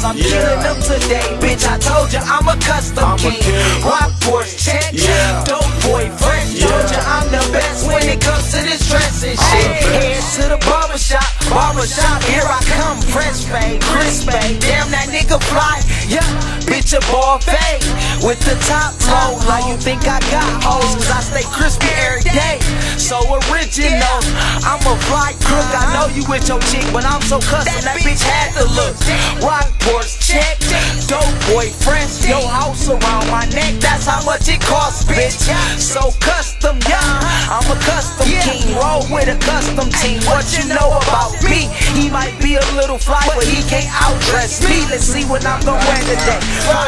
I'm killing them today, bitch. I told you I'm a custom king. Rock Porsche, check, dope boy, fresh. Told you I'm the best when it comes to this dressing shit. Head to the barbershop, here I come, fresh fade, crisp fade. Damn, that nigga fly, yeah, bitch a ball fade. With the top low, like you think I got hoes, cause I stay crispy every day. So original, I'm a fly crook. I know you with your chick, but I'm so custom, that bitch had to look. Rock Porsche, check, dope boy, fresh. Yo, house around my neck, that's how much it costs, bitch. So custom, yeah, I'm a custom king. Roll with a custom team. What you know about me? He might be a little fly, but he can't outdress me. Let's see what I'm gonna wear today.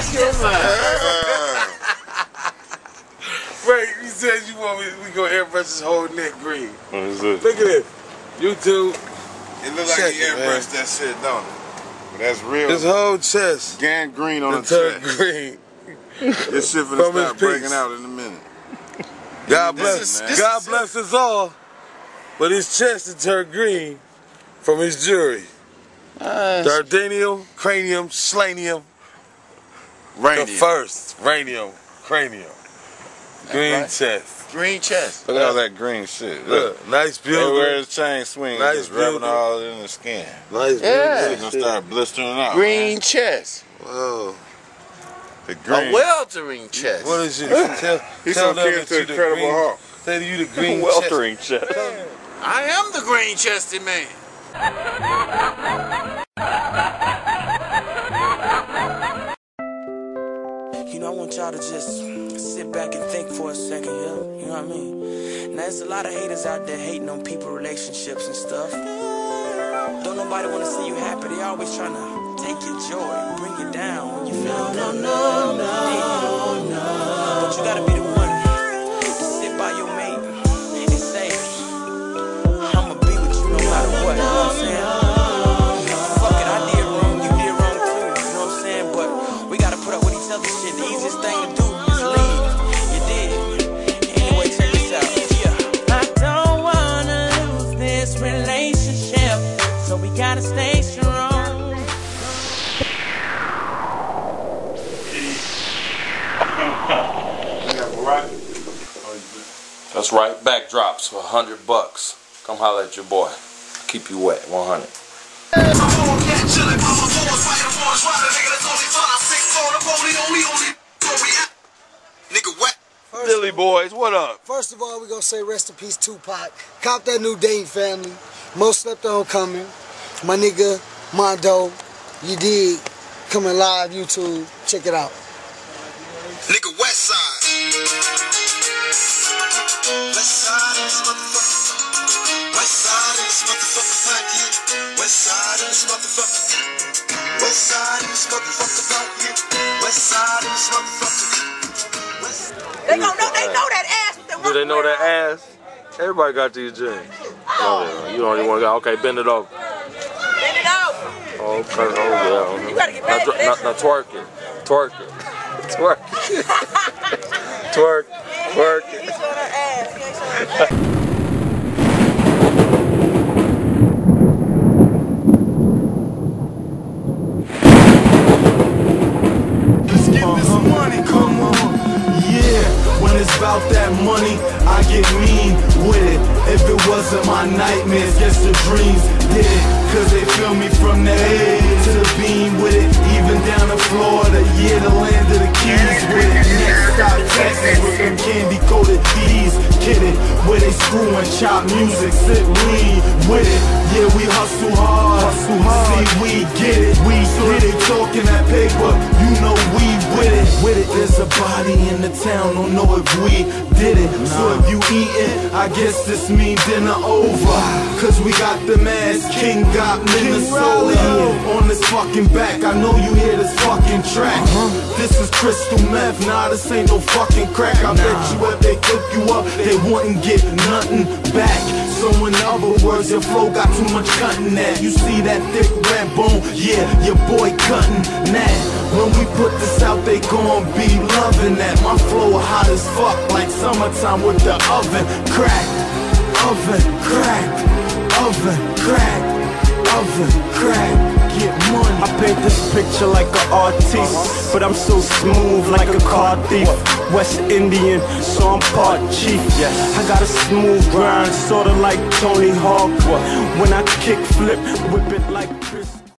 Frank, you said you want me, we gonna airbrush his whole neck green. What is it? Look at this. YouTube. It look like he airbrushed that shit, don't it? But that's real. His whole chest. Gangrene on the chest. Green. This shit finna start breaking out in a minute. God bless. God bless us all. But his chest is turned green from his jewelry. Dardanium, cranium, slanium. Radium. The first. Radium, cranium. Green chest. Green chest. Look at all that green shit. Look, nice build. Everywhere his chain swing, nice just rubbing all in the skin. Nice build. It's gonna start blistering out. Green chest. Whoa. The green. A weltering chest. What is it? He's gonna kill to Incredible Hulk. Say to you the green weltering chest. I am the green chested man. You know, I want y'all to just sit back and think for a second, yeah? You know what I mean? Now, there's a lot of haters out there hating on people, relationships and stuff. Don't nobody want to see you happy. They always trying to take your joy, bring you down when you feel no. But you gotta be the one to sit by your mate and say, I'ma be with you no matter what, you know what I'm saying? Fuck it, I did wrong, you did wrong too, you know what I'm saying? But we gotta put up with each other's shit. The easiest thing to do is leave. You did. Anyway, check this out. Yeah. I don't wanna lose this relationship, so we gotta stay strong. That's right. Backdrops for $100. Come holler at your boy. Keep you wet. 100. Dilly boys, what up? First of all, we're gonna say rest in peace, Tupac. Cop that new Dame family. Most slept on coming. My nigga Mondo, you dig? Coming live, YouTube. Check it out. Nigga West Side. West Side in this motherfucker. West Side in this motherfucker. West Side in this motherfucker. West Side in this motherfucker. West Side in this motherfucker. They know that ass. Do they know that ass? Everybody got these jeans. No, you don't even want to go. Okay, bend it over. Bend it over. Okay, oh yeah. You gotta get back to this. Now twerk it. Twerk it. Twerk it. Twerk. Twerk it. He's showing her ass. He ain't showing her ass. About that money, I get mean with it. If it wasn't my nightmares, guess the dreams did it. Cause they feel me from the A to the beam with it. Even down to Florida, yeah, the land of the keys with it. Next stop, Texas with them candy coated D's. Kidding, where they screw and chop music, sit lean with it. Yeah, we hustle hard. See, we get it. So they talking that paper, you know we with it. There's a body in the town, don't know if we did it. So if you eatin', I guess this mean dinner over. Cause we got the ass King got Minnesota on this fucking back. I know you hear this fucking track. This is crystal meth, nah, this ain't no fucking crack. I bet you if they cook you up, they wouldn't get nothing back. So in other words, your flow got too much cutting that. You see that thick red bone? Yeah, your boy cutting that. When we put this out, they gon' be loving that. My flow hot as fuck, like summertime with the oven cracked. Oven cracked. Oven cracked. Oven cracked. Get money. I paint the this picture like an artiste, but I'm so smooth like a car thief. West Indian, so I'm part chief. I got a smooth grind, sorta like Tony Hawk. When I kick flip, whip it like Chris.